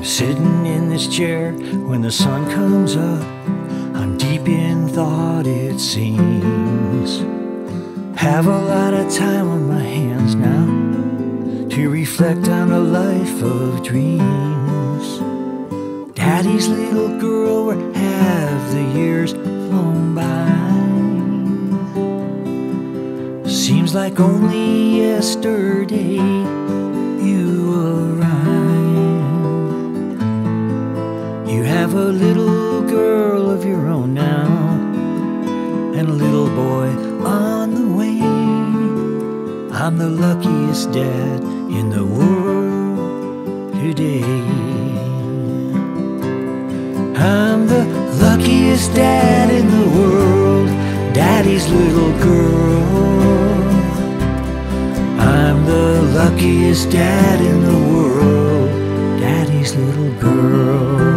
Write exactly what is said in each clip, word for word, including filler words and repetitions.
Sitting in this chair when the sun comes up, I'm deep in thought it seems. Have a lot of time on my hands now to reflect on a life of dreams. Daddy's little girl, where have the years flown by? Seems like only yesterday you arrived. You have a little girl of your own now, and a little boy on the way. I'm the luckiest dad in the world today. I'm the luckiest dad in the world, Daddy's little girl. I'm the luckiest dad in the world, Daddy's little girl.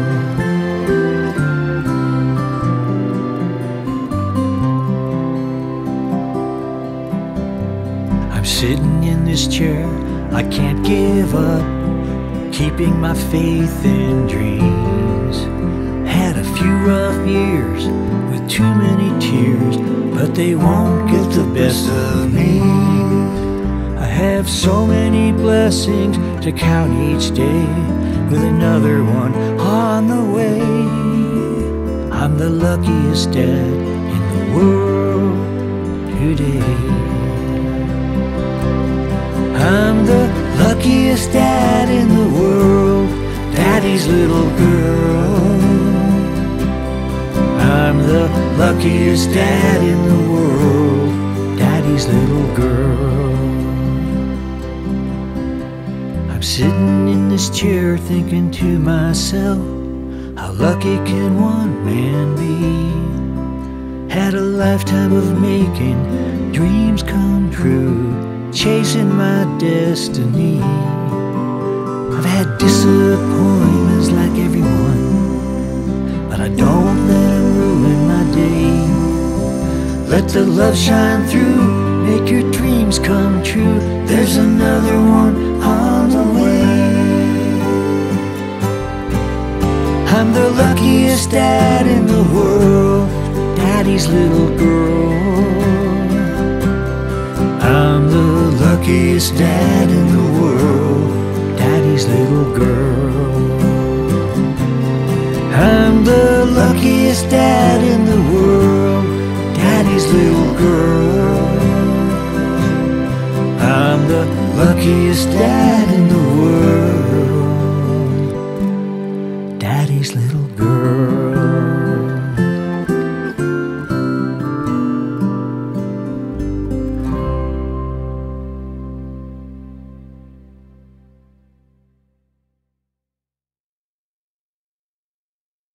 I'm sitting in this chair, I can't give up, keeping my faith in dreams. Had a few rough years with too many tears, but they won't get the best of me. I have so many blessings to count each day, with another one on the way. I'm the luckiest dad in the world today. I'm the luckiest dad in the world, Daddy's little girl. I'm the luckiest dad in the world, Daddy's little girl. I'm sitting in this chair thinking to myself, how lucky can one man be? Had a lifetime of making dreams come true, chasing my destiny. I've had disappointments like everyone, but I don't let them ruin my day. Let the love shine through, make your dreams come true. There's another one on the way. I'm the luckiest dad in the world, Daddy's little girl. I'm the luckiest dad in the world, Daddy's little girl. I'm the luckiest dad in the world, Daddy's little girl. I'm the luckiest dad